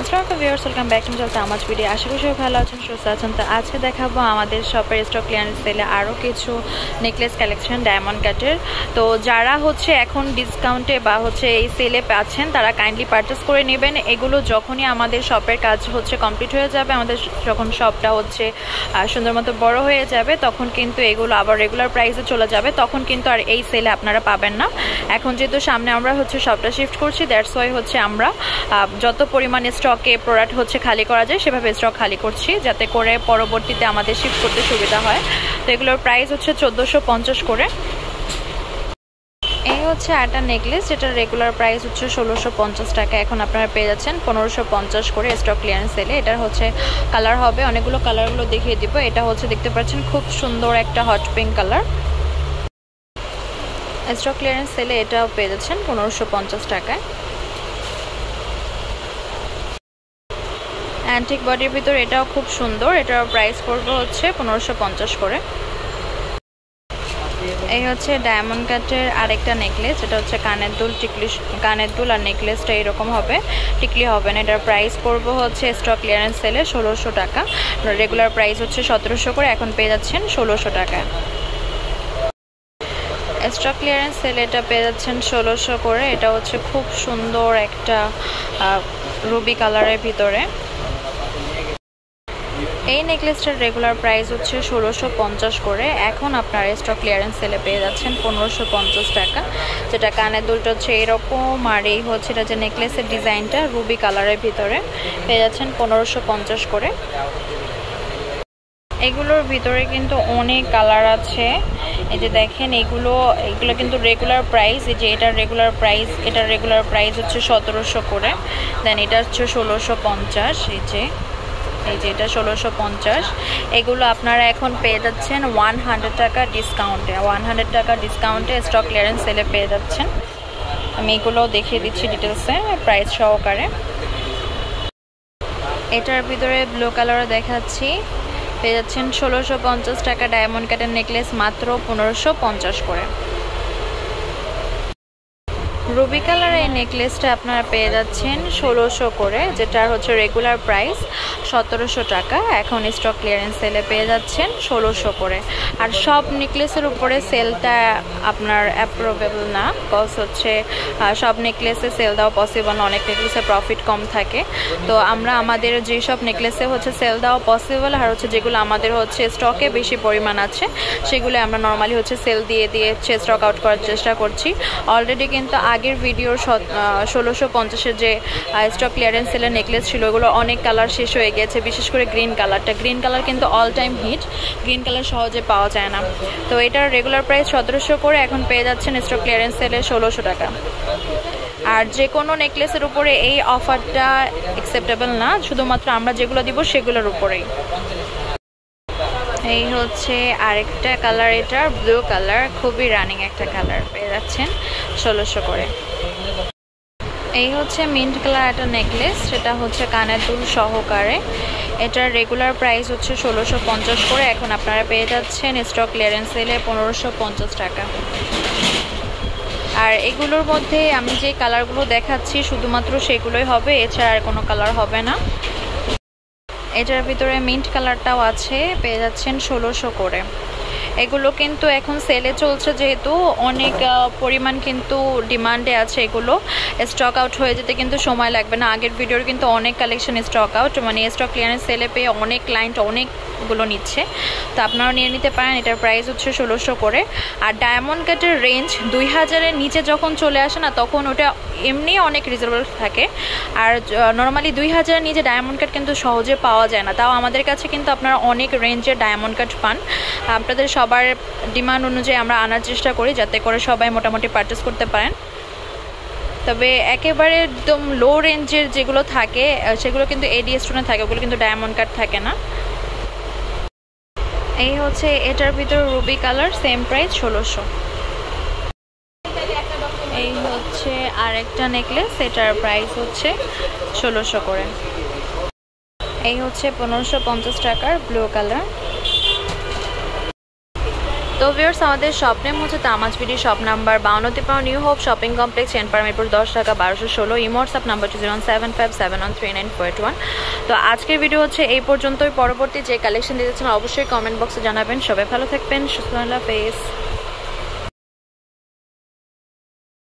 আসসালামু viewers, welcome back to Tamaz video. আশা করি সবাই ভালো আছেন, সুস্থ আছেন। তো আজকে দেখাবো আমাদের শপের স্টক ক্লিয়ারেন্স সেলে আরও কিছু নেকলেস কালেকশন ডায়মন্ড কাটের। তো যারা এখন ডিসকাউন্টে বা এই সেলে পাচ্ছেন তারা কাইন্ডলি পারচেস করে নেবেন। এগুলো যখনই আমাদের শপের কাজ কমপ্লিট হয়ে যাবে, আমাদের যখন শপটা সুন্দর মতো বড় হয়ে যাবে, তখন কিন্তু এগুলো আবার রেগুলার প্রাইসে চলে যাবে। তখন কিন্তু আর এই সেলে আপনারা পাবেন না। এখন যেহেতু সামনে আমরা শপটা শিফট করছি, দ্যাটস ওয়াই আমরা যত পরিমাণে স্টকে প্রোডাক্ট খালি করা যায় সেভাবে স্টক খালি করছি, যাতে করে পরবর্তীতে আমাদের শিফট করতে সুবিধা হয়। তো এগুলোর প্রাইস 1450 করে। এই একটা নেকলেস, যেটার রেগুলার প্রাইস 1650 টাকা। এখন আপনারা পেয়ে যাচ্ছেন 1550 করে স্টক ক্লিয়ারেন্স সেলে। এটার কালার হবে অনেকগুলো, কালারগুলো দেখিয়ে দিব। এটা দেখতে পাচ্ছেন খুব সুন্দর একটা hot pink colour. Stock clearance সেলে এটাও পেয়ে যাচ্ছেন 1550 টাকায়। অ্যান্টিক বডির ভিতর এটাও খুব সুন্দর, এটার প্রাইস পড়বে 1550 করে। এই ডায়মন্ড কাটের আরেকটা নেকলেস, এটা কানের দুল, কানের দুল আর নেকলেসটা এরকম হবে, টিকলি হবে না। এটার প্রাইস পড়বে স্টক ক্লিয়ারেন্স সেলে 1600 টাকা। রেগুলার প্রাইস 1700 করে, এখন পেয়ে যাচ্ছেন 1600 টাকায়। স্টক ক্লিয়ারেন্স সেলে এটা পেয়ে যাচ্ছেন 1600 করে। এটা খুব সুন্দর একটা রুবি কালারের ভিতরে। এই নেকলেসটার রেগুলার প্রাইস 1650 করে। এখন আপনার স্টক ক্লিয়ারেন্স সেলে পেয়ে যাচ্ছেন 1550 টাকা। যেটা কানের দুলটা এরকম, আর এই এটা যে নেকলেসের ডিজাইনটা রুবি কালারের ভিতরে, পেয়ে যাচ্ছেন 1550 করে। এগুলোর ভিতরে কিন্তু অনেক কালার আছে। এই যে দেখেন, এগুলো কিন্তু রেগুলার প্রাইস। এই যে এটার রেগুলার প্রাইস 1700 করে। দেন এটা 1650। এই যে এটা 1650। এগুলো আপনারা এখন পেয়ে যাচ্ছেন 100 টাকা ডিসকাউন্টে। 100 টাকা ডিসকাউন্টে স্টক ক্লিয়ারেন্স সেলে পেয়ে যাচ্ছেন। আমি এগুলো দেখিয়ে দিচ্ছি ডিটেলসে প্রাইস সহকারে। এটার ভিতরে ব্লু কালারও দেখাচ্ছি, পেয়ে যাচ্ছেন 1650 টাকা। ডায়মন্ড কাটের নেকলেস মাত্র 1550 করে। রুবি কালারের এই নেকলেসটা আপনারা পেয়ে যাচ্ছেন 1600 করে, যেটার রেগুলার প্রাইস 1700 টাকা। এখন স্টক ক্লিয়ারেন্স সেলে পেয়ে যাচ্ছেন 1600 করে। আর সব নেকলেসের উপরে সেলটা আপনার অ্যাপ্রুভেবল না, কজ সব নেকলেসে সেল দেওয়া পসিবল না, অনেক নেকলেসে প্রফিট কম থাকে। তো আমরা আমাদের যেসব নেকলেসে সেল দেওয়া পসিবল, আর যেগুলো আমাদের স্টকে বেশি পরিমাণ আছে, সেগুলো আমরা নর্মালি সেল দিয়ে স্টক আউট করার চেষ্টা করছি। অলরেডি কিন্তু আগের ভিডিওর 1650-এর যে স্টক ক্লিয়ারেন্স সেলের নেকলেস ছিল, ওগুলো অনেক কালার শেষ হয়ে গেছে। বিশেষ করে গ্রিন কালারটা, গ্রিন কালার কিন্তু all time hit, green colour সহজে পাওয়া যায় না। তো এটার রেগুলার প্রাইস 1700 করে, এখন পেয়ে যাচ্ছেন স্টক ক্লিয়ারেন্স সেলে 1600 টাকা। আর যে কোনো নেকলেসের উপরে এই অফারটা অ্যাকসেপ্টেবল না, শুধুমাত্র আমরা যেগুলো দিব সেগুলোর উপরেই। এই আরেকটা কালার, এটা ব্লু কালার, খুবই রানিং একটা কালার, পেয়ে যাচ্ছেন 1600 করে। এই মিন্ট কালার একটা নেকলেস, সেটা কানের দুল সহকারে। এটার রেগুলার প্রাইস 1650 করে, এখন আপনারা পেয়ে যাচ্ছেন স্টক ক্লিয়ারেন্স সেলে 1550 টাকা। আর এগুলোর মধ্যে আমি যে কালারগুলো দেখাচ্ছি শুধুমাত্র সেগুলোই হবে, এছাড়া আর কোনো কালার হবে না। এটার ভিতরে মিন্ট কালারটাও আছে, পেয়ে যাচ্ছেন 1600 করে। এগুলো কিন্তু এখন সেলে চলছে, যেহেতু অনেক পরিমাণ কিন্তু ডিমান্ডে আছে। এগুলো স্টক আউট হয়ে যেতে কিন্তু সময় লাগবে না। আগের ভিডিওর কিন্তু অনেক collection stock out, stock clearance সেলে পেয়ে অনেক ক্লায়েন্ট অনেকগুলো নিচ্ছে। তো আপনারাও নিয়ে নিতে পারেন। এটার প্রাইস 1600 করে। আর ডায়মন্ড কাটের রেঞ্জ 2000-এর নিচে যখন চলে আসে না, তখন ওটা এমনি অনেক রিজনেবল থাকে। আর নর্মালি 2000-এর নিচে ডায়মন্ড কাট কিন্তু সহজে পাওয়া যায় না। তাও আমাদের কাছে কিন্তু আপনারা অনেক রেঞ্জের ডায়মন্ড কাট পান। আপনাদের সবার ডিমান্ড অনুযায়ী আমরা আনার চেষ্টা করি, যাতে করে সবাই মোটামুটি পারচেস করতে পারেন। তবে একেবারে একদম লো রেঞ্জের যেগুলো থাকে, সেগুলো কিন্তু এডি স্টোনে থাকে, ওগুলো কিন্তু ডায়মন্ড কাট থাকে না। এই এটার ভিতরে রুবি কালার, সেম প্রাইস 1600। এই আরেকটা নেকলেস, এটার প্রাইস 1600 করে। এই 1550 টাকার ব্লু কালার। তো ভিউয়ার্স আমাদের শপ নেম হচ্ছে Tamaz BD, shop number 52 new hope shopping complex, Chenpara, Mirpur 10 টাকা 1216, ইমো হোয়াটসঅ্যাপ নাম্বার 01757139481। তো আজকের ভিডিও হচ্ছে এই পর্যন্তই। পরবর্তী যে কালেকশন দিতেছেন অবশ্যই কমেন্ট বক্সে জানাবেন। সবাই ভালো থাকবেন, সুস্থ, আল্লাহ হাফেজ।